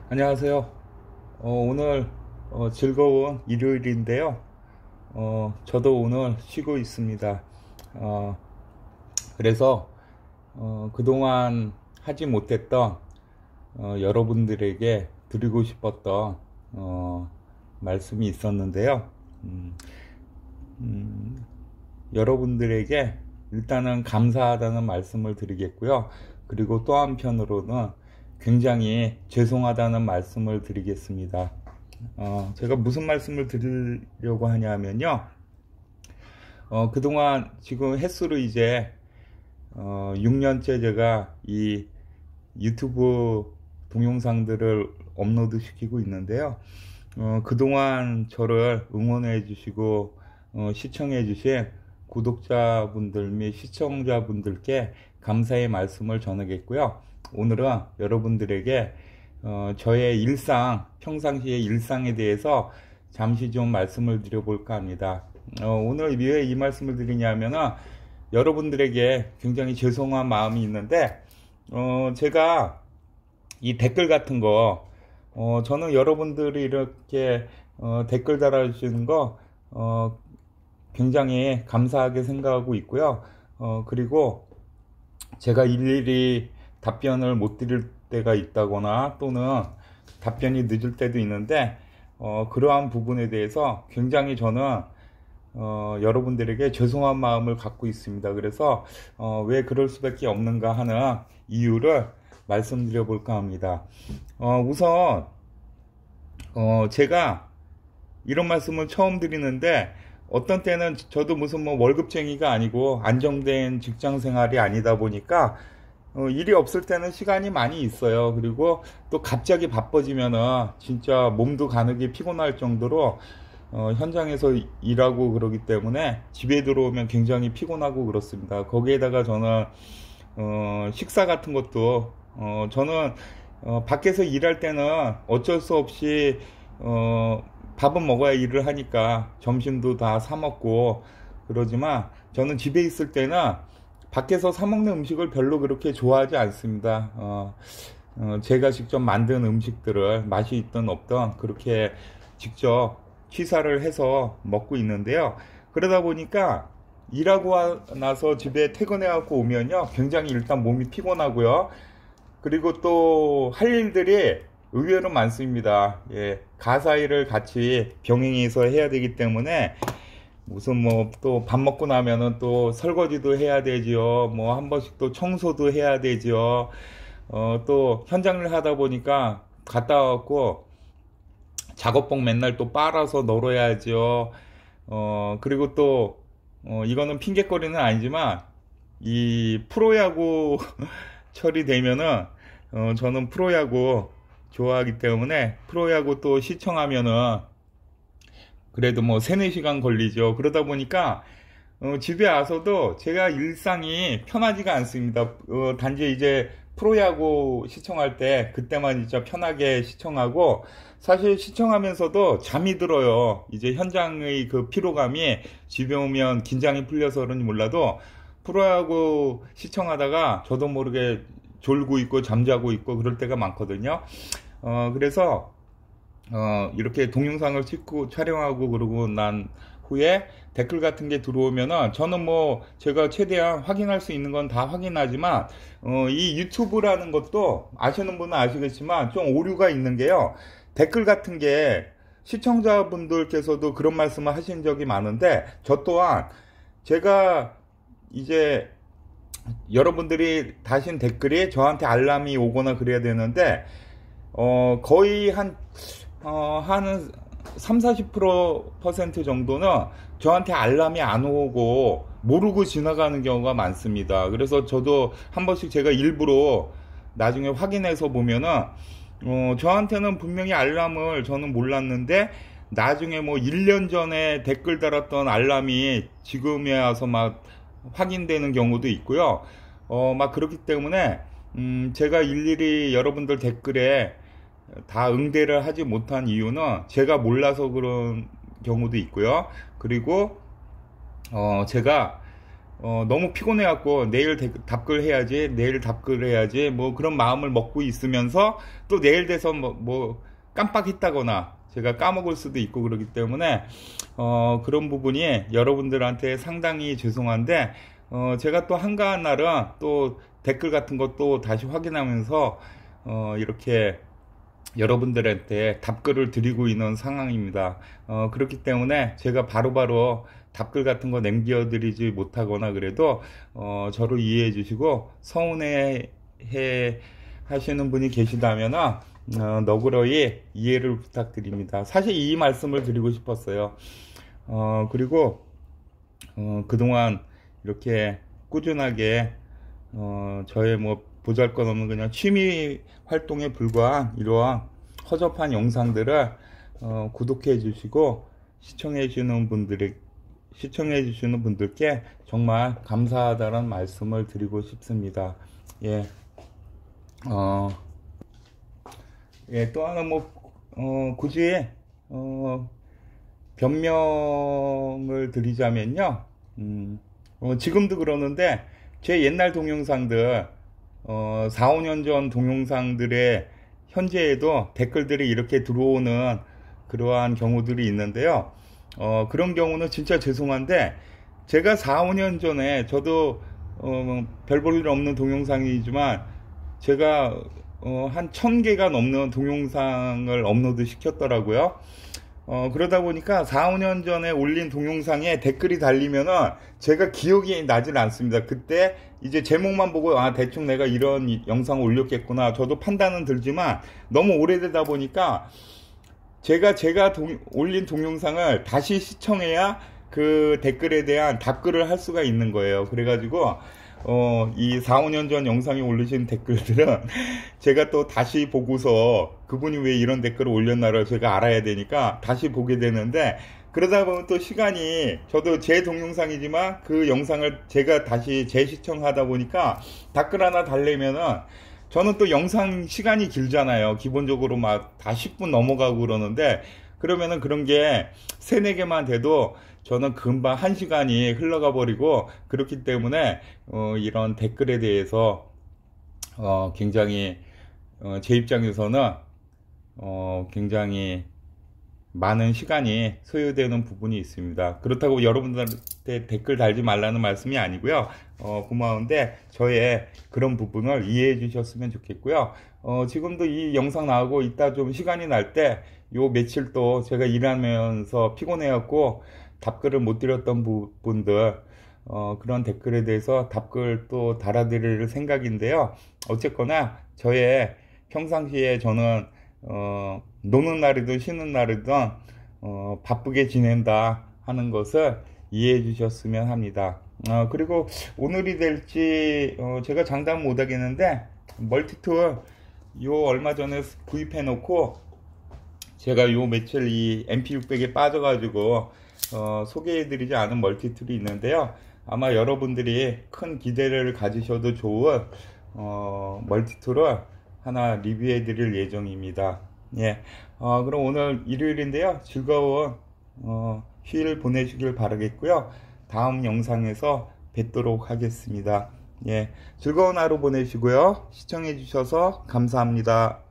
안녕하세요. 오늘 즐거운 일요일인데요. 저도 오늘 쉬고 있습니다. 어, 그래서 그동안 하지 못했던 여러분들에게 드리고 싶었던 말씀이 있었는데요. 음, 음, 여러분들에게 일단은 감사하다는 말씀을 드리겠고요. 그리고 또 한편으로는 굉장히 죄송하다는 말씀을 드리겠습니다. 제가 무슨 말씀을 드리려고 하냐면요. 그동안 지금 횟수로 이제 6년째 제가 이 유튜브 동영상들을 업로드 시키고 있는데요. 그동안 저를 응원해 주시고 시청해 주신 구독자분들 및 시청자분들께 감사의 말씀을 전하겠고요. 오늘은 여러분들에게 저의 일상, 평상시의 일상에 대해서 잠시 좀 말씀을 드려볼까 합니다. 오늘 왜 이 말씀을 드리냐면은 여러분들에게 굉장히 죄송한 마음이 있는데, 제가 이 댓글 같은 거, 저는 여러분들이 이렇게 댓글 달아주시는 거 굉장히 감사하게 생각하고 있고요. 그리고 제가 일일이 답변을 못 드릴 때가 있다거나 또는 답변이 늦을 때도 있는데 그러한 부분에 대해서 굉장히 저는 여러분들에게 죄송한 마음을 갖고 있습니다. 그래서 왜 그럴 수밖에 없는가 하는 이유를 말씀드려 볼까 합니다. 우선 제가 이런 말씀을 처음 드리는데 어떤 때는 저도 무슨 뭐 월급쟁이가 아니고 안정된 직장 생활이 아니다 보니까 일이 없을 때는 시간이 많이 있어요. 그리고 또 갑자기 바빠지면은 진짜 몸도 가늘게 피곤할 정도로 현장에서 일하고 그러기 때문에 집에 들어오면 굉장히 피곤하고 그렇습니다. 거기에다가 저는 식사 같은 것도 저는 밖에서 일할 때는 어쩔 수 없이 밥은 먹어야 일을 하니까 점심도 다 사 먹고 그러지만 저는 집에 있을 때는 밖에서 사 먹는 음식을 별로 그렇게 좋아하지 않습니다. 제가 직접 만든 음식들을 맛이 있든 없든 그렇게 직접 취사를 해서 먹고 있는데요. 그러다 보니까 일하고 나서 집에 퇴근해갖고 오면요. 굉장히 일단 몸이 피곤하고요. 그리고 또 할 일들이 의외로 많습니다. 예, 가사 일을 같이 병행해서 해야 되기 때문에 무슨 뭐 또 밥 먹고 나면은 또 설거지도 해야 되지요. 뭐 한 번씩 또 청소도 해야 되지요. 또 현장을 하다 보니까 갔다 와갖고 작업복 맨날 또 빨아서 널어야죠. 그리고 또 이거는 핑계거리는 아니지만 이 프로야구 철이 되면은 저는 프로야구 좋아하기 때문에 프로야구 또 시청하면은 그래도 뭐 3, 4시간 걸리죠. 그러다 보니까 집에 와서도 제가 일상이 편하지가 않습니다. 단지 이제 프로야구 시청할 때 그때만 진짜 편하게 시청하고 사실 시청하면서도 잠이 들어요. 이제 현장의 그 피로감이 집에 오면 긴장이 풀려서 그런지 몰라도 프로야구 시청하다가 저도 모르게 졸고 있고 잠자고 있고 그럴 때가 많거든요. 그래서 이렇게 동영상을 찍고 촬영하고 그러고 난 후에 댓글 같은 게 들어오면은 저는 뭐 제가 최대한 확인할 수 있는 건 다 확인하지만 이 유튜브라는 것도 아시는 분은 아시겠지만 좀 오류가 있는 게요. 댓글 같은 게 시청자분들께서도 그런 말씀을 하신 적이 많은데 저 또한 제가 이제 여러분들이 다신 댓글이 저한테 알람이 오거나 그래야 되는데 거의 한 3, 40% 정도는 저한테 알람이 안 오고 모르고 지나가는 경우가 많습니다. 그래서 저도 한 번씩 제가 일부러 나중에 확인해서 보면은 저한테는 분명히 알람을 저는 몰랐는데 나중에 뭐 1년 전에 댓글 달았던 알람이 지금에 와서 막 확인되는 경우도 있고요. 막 그렇기 때문에 제가 일일이 여러분들 댓글에 다 응대를 하지 못한 이유는 제가 몰라서 그런 경우도 있고요. 그리고 제가 너무 피곤해갖고 내일 답글 해야지, 내일 답글 해야지, 뭐 그런 마음을 먹고 있으면서 또 내일 돼서 뭐 깜빡했다거나 제가 까먹을 수도 있고 그러기 때문에 그런 부분이 여러분들한테 상당히 죄송한데 제가 또 한가한 날은 또 댓글 같은 것도 다시 확인하면서 이렇게 여러분들한테 답글을 드리고 있는 상황입니다. 그렇기 때문에 제가 바로바로 답글 같은 거 남겨드리지 못하거나 그래도 저를 이해해 주시고 서운해 하시는 분이 계시다면 너그러이 이해를 부탁드립니다. 사실 이 말씀을 드리고 싶었어요. 그리고 그동안 이렇게 꾸준하게 저의 뭐 보잘것없는 그냥 취미 활동에 불과한 이러한 허접한 영상들을 구독해 주시고 시청해 주시는 분들께 정말 감사하다는 말씀을 드리고 싶습니다. 예. 예, 또 하나 굳이 변명을 드리자면요. 지금도 그러는데 제 옛날 동영상들 4, 5년 전 동영상들의 현재에도 댓글들이 이렇게 들어오는 그러한 경우들이 있는데요. 그런 경우는 진짜 죄송한데 제가 4, 5년 전에 저도 별 볼 일 없는 동영상이지만 제가 한 1000개가 넘는 동영상을 업로드 시켰더라고요. 그러다 보니까 4, 5년 전에 올린 동영상에 댓글이 달리면은 제가 기억이 나질 않습니다. 그때 이제 제목만 보고 대충 내가 이런 영상을 올렸겠구나 저도 판단은 들지만 너무 오래되다 보니까 제가 올린 동영상을 다시 시청해야 그 댓글에 대한 답글을 할 수가 있는 거예요. 그래가지고 이 4, 5년 전 영상에 올리신 댓글들은 제가 또 다시 보고서 그분이 왜 이런 댓글을 올렸나를 제가 알아야 되니까 다시 보게 되는데 그러다 보면 또 시간이 저도 제 동영상이지만 그 영상을 제가 다시 재시청하다 보니까 댓글 하나 달래면은 저는 또 영상 시간이 길잖아요. 기본적으로 막 다 10분 넘어가고 그러는데 그러면은 그런 게 3, 4개만 돼도 저는 금방 1시간이 흘러가 버리고 그렇기 때문에 이런 댓글에 대해서 굉장히 제 입장에서는 굉장히 많은 시간이 소요되는 부분이 있습니다. 그렇다고 여러분들한테 댓글 달지 말라는 말씀이 아니고요. 고마운데 저의 그런 부분을 이해해 주셨으면 좋겠고요. 지금도 이 영상 나오고 이따 좀 시간이 날 때 요 며칠 또 제가 일하면서 피곤해갖고 답글을 못 드렸던 부분들 그런 댓글에 대해서 답글 또 달아드릴 생각인데요. 어쨌거나 저의 평상시에 저는 노는 날이든 쉬는 날이든 바쁘게 지낸다 하는 것을 이해해 주셨으면 합니다. 그리고 오늘이 될지 제가 장담 못 하겠는데 멀티툴 요 얼마 전에 구입해 놓고 제가 요 며칠 이 MP600에 빠져가지고 소개해드리지 않은 멀티툴이 있는데요. 아마 여러분들이 큰 기대를 가지셔도 좋은 멀티툴을 하나 리뷰해드릴 예정입니다. 예. 그럼 오늘 일요일인데요. 즐거운 휴일 보내시길 바라겠고요. 다음 영상에서 뵙도록 하겠습니다. 예. 즐거운 하루 보내시고요. 시청해주셔서 감사합니다.